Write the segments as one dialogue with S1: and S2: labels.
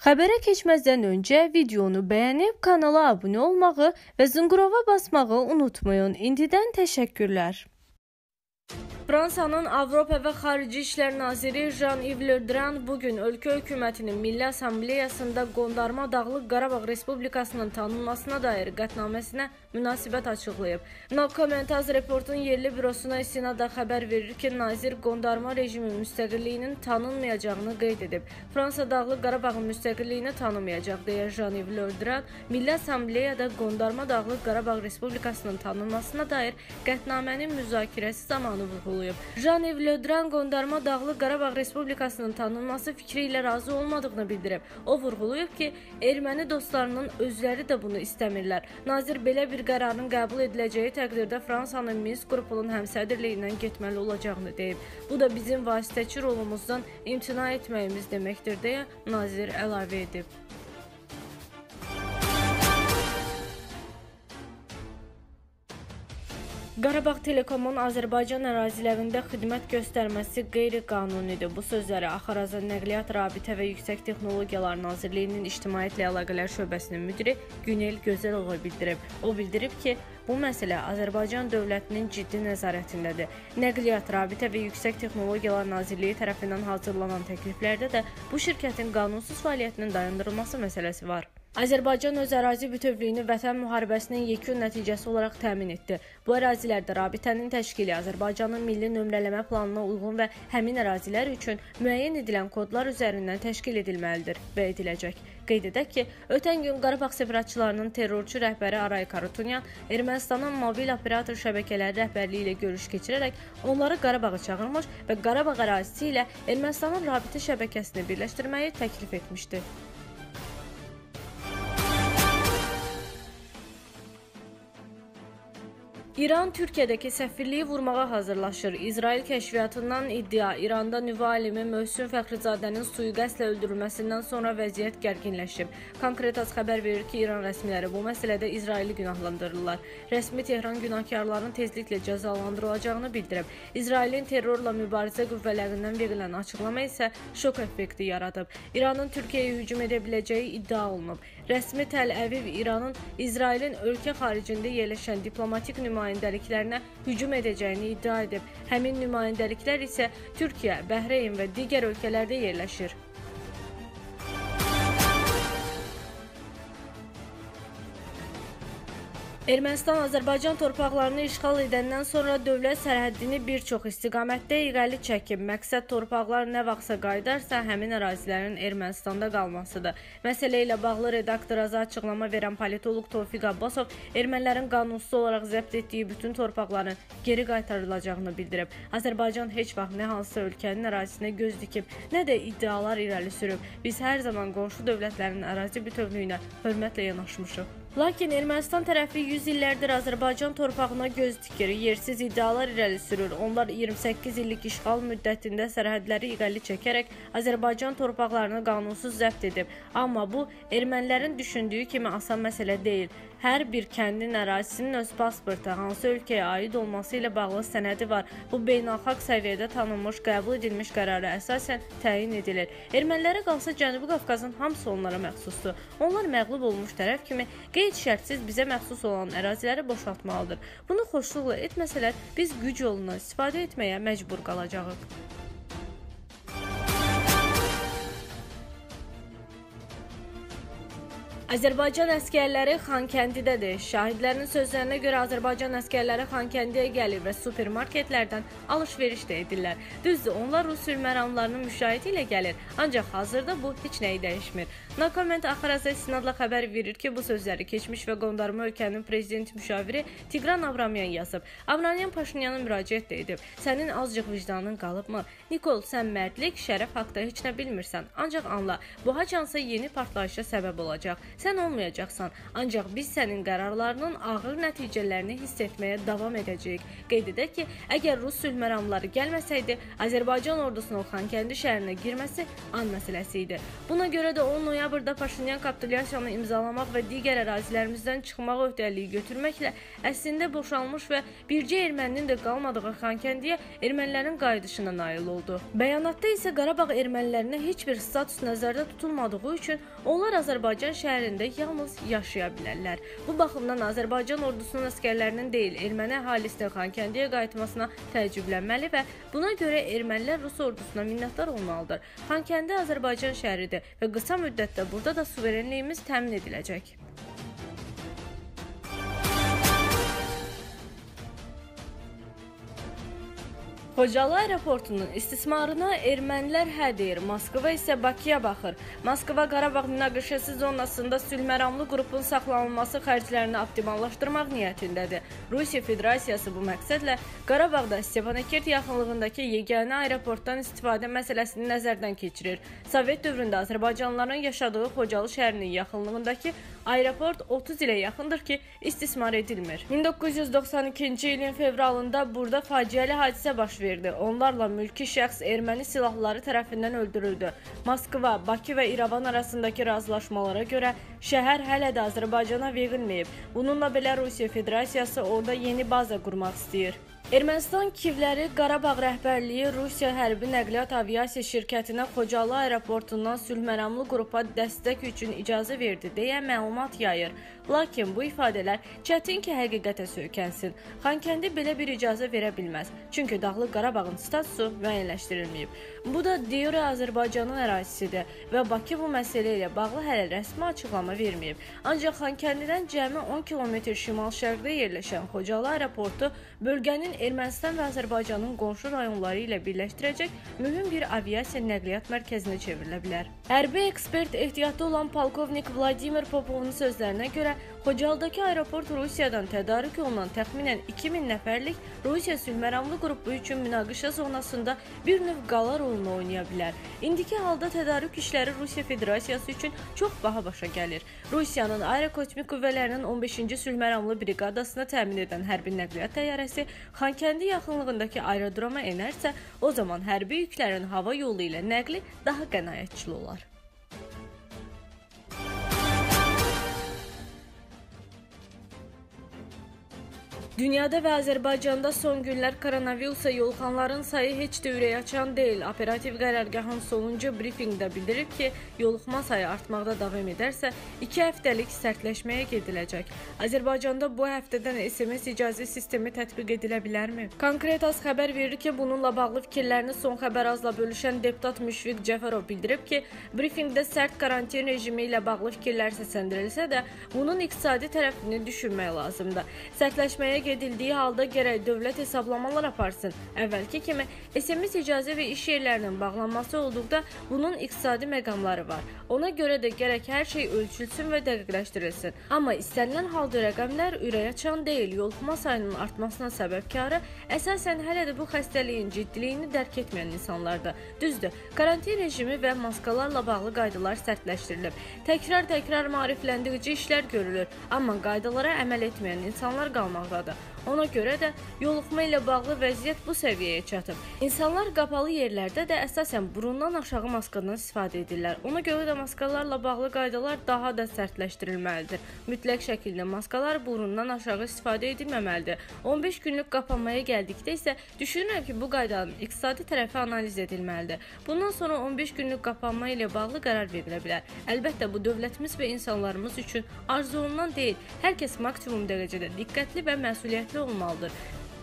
S1: Xəbərə keçməzdən öncə videonu bəyənib kanala abunə olmağı və zınqırova basmağı unutmayın. İndidən təşəkkürlər. Fransanın Avropa və Xarici İşlər Naziri Jean-Yves Le Drian bugün ölkə hökumətinin Milli Assambleyasında Qondarma Dağlıq Qarabağ Respublikasının tanınmasına dair qətnaməsinə münasibət açıqlayıb. No Comment Az Reportun yerli bürosuna istinada xəbər verir ki, nazir qondarma rejimin müstəqilliyinin tanınmayacağını qeyd edib. Fransa Dağlıq Qarabağın müstəqilliyini tanımayacaq deyə Jean-Yves Le Drian Milli Assambleyada Qondarma Dağlıq Qarabağ Respublikasının tanınmasına dair qətnamənin müzakirəsi zamanı vurğulayıb. Jean-Yves Le Drian Qondarma Dağlıq Qarabağ Respublikasının tanınması fikri ilə razı olmadığını bildirib. O vurğulayıb ki, erməni dostlarının özləri də bunu istəmirlər. Nazir belə bir qərarın qəbul ediləcəyi təqdirdə Fransanın Minsk qrupunun həmsədrliyindən getməli olacağını deyib. Bu da bizim vasitəçi rolumuzdan imtina etməyimiz deməkdir deyə nazir əlavə edib. Qarabağ Telekomun Azərbaycan ərazilərində xidmət göstərməsi qeyri-qanunidir. Bu sözləri Axarazın Nəqliyyat Rabitə və Yüksək Texnologiyalar Nazirliyinin İctimaiyyətlə Əlaqələr Şöbəsinin müdiri Günel Gözəlova bildirib. O bildirib ki, bu məsələ Azərbaycan dövlətinin ciddi nəzarətindədir. Nəqliyyat Rabitə və Yüksək Texnologiyalar Nazirliyi tərəfindən hazırlanan təkliflərdə də bu şirkətin qanunsuz fəaliyyətinin dayandırılması məsələsi var. Azərbaycan öz ərazi bütövlüyünü Vətən müharibəsinin yekun nəticəsi olaraq təmin etdi. Bu ərazilərdə rabitənin təşkili Azərbaycanın milli nömrələmə planına uyğun və həmin ərazilər üçün müəyyən edilən kodlar üzərindən təşkil edilməlidir və ediləcək. Qeyd edək ki, ötən gün Qarabağ separatçılarının terrorçu rəhbəri Aray Karutunyan Ermənistanın mobil operator şəbəkələri rəhbərliyi ilə görüş keçirərək onları Qarabağa çağırmış və Qarabağ ərazisi ilə Ermənistanın rabitə şəbəkəsini birləşdirməyi təklif etmişdi. İran Türkiyədəki səfirliyi vurmağa hazırlaşır. İsrail kəşfiyyatından iddia İranda nüvə alimi Möhsün Fəxrizadənin sui-qəsdlə öldürülməsindən sonra vəziyyət gərginləşib. Konkretas xəbər verir ki, İran rəsmiləri bu məsələdə İsraili günahlandırırlar. Rəsmi Tehran günahkarların tezliklə cəzalandırılacağını bildirib. İsrailin terrorla mübarizə qüvvələrindən verilən açıqlama isə şok effekti yaradıb. İranın Türkiyəyə hücum edə biləcəyi iddia olunub. Rəsmi Təl-Əviv İranın İsrailin ölkə xaricində yerləşən diplomatik nümayəndəliklərinə hücum edəcəyini iddia edib. Həmin nümayəndəliklər isə Türkiyə, Bəhreyn və digər ölkələrdə yerləşir. Ermənistan Azərbaycan torpaqlarını işğal edəndən sonra dövlət sərhəddini bir çox istiqamətdə irəli çəkib. Məqsəd torpaqlar nə vaxtsa qayıdarsa, həmin ərazilərin Ermənistanda qalmasıdır. Məsələ ilə bağlı redaktora açıqlama verən politoloq Tofiq Abbasov ermənilərin qanunsuz olaraq zəbt etdiyi bütün torpaqların geri qaytarılacağını bildirib. Azərbaycan heç vaxt nə hansısa ölkənin ərazisinə göz dikib, nə də iddialar irəli sürüb. Biz hər zaman qonşu dövlətlərin ərazi bütövlüyünə hörmətlə yanaşmışıq. Lakin Ermənistan tərəfi 100 illərdir Azərbaycan torpağına göz dikir, yersiz iddialar irəli sürür. Onlar 28 illik işğal müddətində sərhədləri irəli çəkərək Azərbaycan torpaqlarını qanunsuz zəbt edib. Amma bu, ermənilərin düşündüyü kimi asan məsələ deyil. Hər bir kəndin ərazisinin öz pasportu, hansı ölkəyə aid olması ilə bağlı sənədi var. Bu, beynəlxalq səviyyədə tanınmış, qəbul edilmiş qərara əsasən təyin edilir. Ermənilərə qalsa Cənubi Qafqazın hamısı onlara məxsusdur. Onlar məğlub olmuş tərəf kimi qeyd şərtsiz bizə məxsus olan əraziləri boşaltmalıdır. Bunu xoşluqla etməsələr, biz güc yolundan istifadə etməyə məcbur qalacağıq. Azərbaycan əskərləri Xankəndidədir. Şahidlərin sözlərinə görə Azərbaycan əskərləri Xankəndiyə gəlir və supermarketlərdən alış-veriş də edirlər. Düzdür, onlar Rus sülhməramlarının müşahidə ilə gəlir, ancaq hazırda bu heç nəyi dəyişmir. No Comment Axaraza istinadla xəbər verir ki, bu sözləri keçmiş və qondarma ölkənin prezident müşaviri Tigran Avramyan yazıb. Avramyan Paşinyanın müraciət də edib. Sənin azcıq vicdanın qalıbmı? Nikol, sən mərdlik, şərəf haqda heç nə bilmirsən. Ancaq anla, bu haçansa yeni partlayışa səbəb olacaq. sən olmayacaqsan. Ancaq biz sənin qərarlarının ağır nəticələrini hiss etməyə davam edəcəyik. Qeyd edək ki, əgər Rus sülh məramları gəlməsəydi, Azərbaycan ordusunun Xankəndi şəhərinə girməsi an məsələsi idi. Buna görə də 10 noyabrda Paşinyan kapitulyasiyanı imzalamaq və digər ərazilərimizdən çıxmaq öhdəliyi götürməklə əslində boşalmış və bircə erməninin də qalmadığı Xankəndiyə ermənilərin qayıdışına nail oldu. Bəyanatda isə Qarabağ ermənilərinə heç bir status nəzərdə tutulmadığı üçün onlar Azərbaycan şəhərində yalnız yaşaya bilərlər. Bu baxımdan Azərbaycan ordusunun əsgərlərinin deyil, erməni əhalisinin Xankəndiyə qayıtmasına təəccüblənməli və buna görə ermənilər Rus ordusuna minnətdar olmalıdır. Xankəndi Azərbaycan şəhəridir və qısa müddətdə burada da suverenliyimiz təmin ediləcək. Xocalı aeroportunun istismarına ermənilər hə deyir, Moskva isə Bakıya baxır. Moskva Qarabağ münaqişəsi zonasında sülhməramlı qrupun saxlanılması xərclərini optimallaşdırmaq niyyətindədir. Rusiya Federasiyası bu məqsədlə Qarabağda Stepanakert yaxınlığındakı yeganə aeroportdan istifadə məsələsini nəzərdən keçirir. Sovet dövründə Azərbaycanlıların yaşadığı Xocalı şəhərinin yaxınlığındakı aeroport 30 ilə yaxındır ki, istismar edilmir. 1992-ci ilin fevralında burada faciəli hadisə baş verdi. Onlarla mülki şəxs erməni silahlıları tərəfindən öldürüldü. Moskva, Bakı və İrəvan arasındakı razılaşmalara görə şəhər hələ də Azərbaycana verilməyib. Bununla belə Rusiya Federasiyası orada yeni baza qurmaq istəyir. Ermənistan Kivləri Qarabağ rəhbərliyi Rusiya hərbi nəqliyyat aviasiya şirkətinə Xocalı aeroportundan sülhməramlı qrupa dəstək üçün icazə verdi deyə məlumat yayır. Lakin bu ifadələr çətin ki, həqiqətə söykənsin. Xankəndi belə bir icazə verə bilməz. Çünki Dağlıq Qarabağın statusu müəyyənləşdirilməyib. Bu da de-yure Azərbaycanın ərazisidir və Bakı bu məsələ ilə bağlı hələ rəsmi açıqlama verməyib. Ancaq Xankəndidən cəmi 10 km şimal-şərqdə yerləşən Xocalı aeroportu bölgənin Ermənistan və Azərbaycanın qonşu rayonları ilə birləşdirəcək mühüm bir aviasiya nəqliyyat mərkəzinə çevrilə bilər. Hərbi ekspert ehtiyatda olan polkovnik Vladimir Popovun sözlərinə görə Xocalıdakı aeroport Rusiyadan tədarük olunan təxminən 2000 nəfərlik Rusiya sülhməramlı qrupu üçün münaqişə zonasında bir növ qala rolunu oynaya bilər. İndiki halda tədarük işləri Rusiya Federasiyası üçün çox baha başa gəlir. Rusiyanın aerokosmik qüvvələrinin 15-ci sülhməramlı briqadasını təmin edən hərbi nəqliyyat təyyarəsi Xankəndi yaxınlığındakı aerodroma enərsə, o zaman hərbi yüklərin hava yolu ilə nəqli daha qənaətçil olar. Dünyada və Azərbaycanda son günlər koronavirusa yoluxanların sayı heç də ürək açan deyil. Operativ qərargahın sonuncu brifinqdə bildirib ki, yoluxma sayı artmaqda davam edərsə, 2 həftəlik sərtləşməyə gediləcək. Azərbaycanda bu həftədən SMS icazə sistemi tətbiq edilə bilərmi? Konkretas xəbər verir ki, bununla bağlı fikirlərini Son Xəbər azla bölüşən deputat Müşfiq Cəfərov bildirib ki, brifinqdə sərt karantin rejimi ilə bağlı fikirlər səsləndirilsə də, bunun iqtisadi tərəfini düşünmək lazımdır. Sərtləşməyə edildiyi halda gərək dövlət hesablamalar aparsın. Əvvəlki kimi SMS icazə və iş yerlərinin bağlanması olduqda bunun iqtisadi məqamları var. Ona görə də gərək hər şey ölçülsün və dəqiqləşdirilsin. Amma istənilən halda rəqəmlər ürəkaçan deyil. Yoluxma sayının artmasına səbəbkarı əsasən hələ də bu xəstəliyin ciddiliyini dərk etməyən insanlardır. Düzdür, karantin rejimi və maskalarla bağlı qaydalar sərtləşdirilib. Təkrar maarifləndirici işlər görülür, amma qaydalara əməl etməyən insanlar qalmaqdadır. Ona görə də yoluxma ilə bağlı vəziyyət bu səviyyəyə çatıb. İnsanlar qapalı yerlərdə də əsasən burundan aşağı maskadan istifadə edirlər. Ona görə də maskalarla bağlı qaydalar daha da sərtləşdirilməlidir. Mütləq şəkildə maskalar burundan aşağı istifadə edilməməlidir. 15 günlük qapanmaya gəldikdə isə düşünürəm ki, bu qaydanın iqtisadi tərəfi analiz edilməlidir. Bundan sonra 15 günlük qapanma ilə bağlı qərar verilə bilər. Əlbəttə, bu dövlətimiz və insanlarımız üçün arzu olunan deyil. Hər kəs maksimum dərəcədə diqqətli və məsuliyyətli olmalıdır.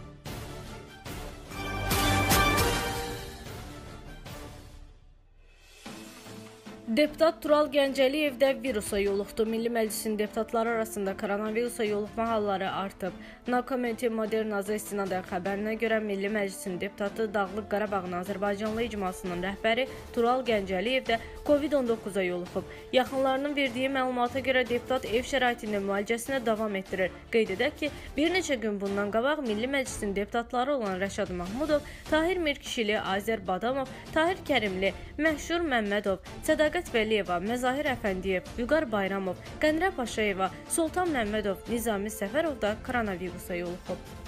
S1: Deputat Tural Gəncəliyev də virusa yoluxdu. Milli Məclisin deputatları arasında koronavirusa yoluxma halları artıb. Nakomenti Modern Azə istinadən xəbərinə görə Milli Məclisin deputatı Dağlıq Qarabağın Azərbaycanlı icmasının rəhbəri Tural Gəncəliyev də COVID-19-a yoluxub. Yaxınlarının verdiyi məlumata görə deputat ev şəraitində müalicəsinə davam etdirir. Qeyd edək ki, bir neçə gün bundan qabaq Milli Məclisin deputatları olan Rəşad Mahmudov, Tahir Mirkişili, Azər Badamov, Tahir Kərimli, Məşhur Məmmədov, Sədaqət Şəfqət Vəliyeva, Məzahir Əfəndiyev, Vüqar Bayramov, Qənirə Paşayeva, Sultan Məmmədov, Nizami Səfərov da koronavirusa yoluxub.